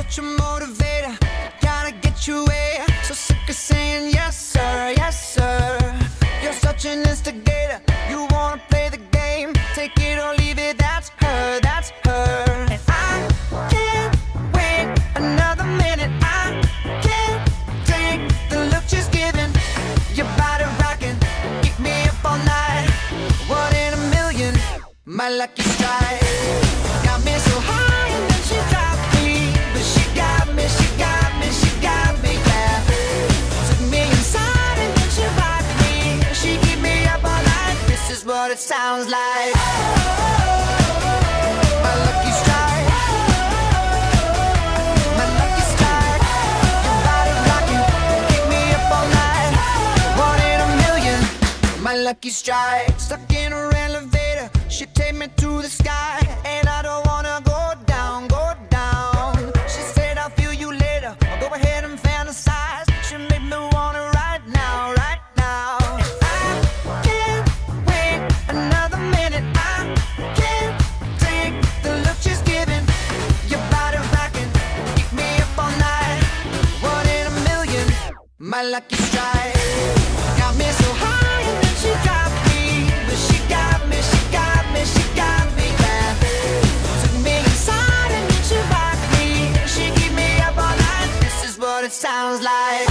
such a motivator, gotta get your way. So sick of saying yes sir, yes sir. You're such an instigator, you wanna play the game. Take it or leave it, that's her, that's her. And I can't wait another minute. I can't take the look she's giving. Your body rocking, keep me up all night. One in a million, my lucky strike. Got me so high and then she dropped me. But she got me, she got me, she got me, yeah. Took me inside and then she rocked me. She keep me up all night, this is what it sounds like. My lucky strike. My lucky strike. Your body rocking, keep me up all night. One in a million, my lucky strike. Stuck in her elevator, she take me to the sky. And I don't wanna go down, go down. She said I'll feel you later, I'll go ahead and fantasize. She made me wanna right now, right now. And I can't wait another minute. I can't take the look she's giving. Your body rocking, keep me up all night. One in a million, my lucky strike. Got me so high and then she dropped me. But she got me, she got me, she got me, yeah. Took me inside and then she rocked me. She keep me up all night, this is what it sounds like.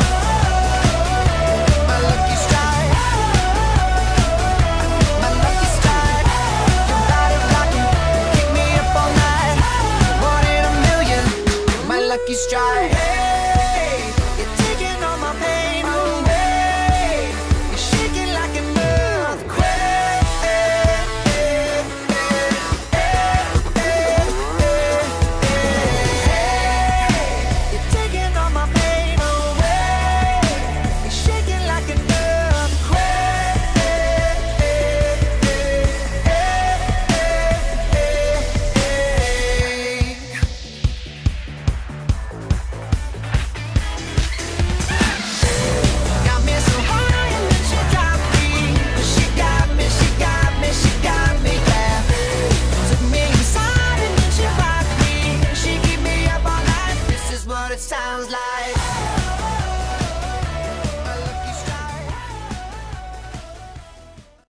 My lucky strike. My lucky strike. Your body rocking, keep me up all night. One in a million, my lucky strike.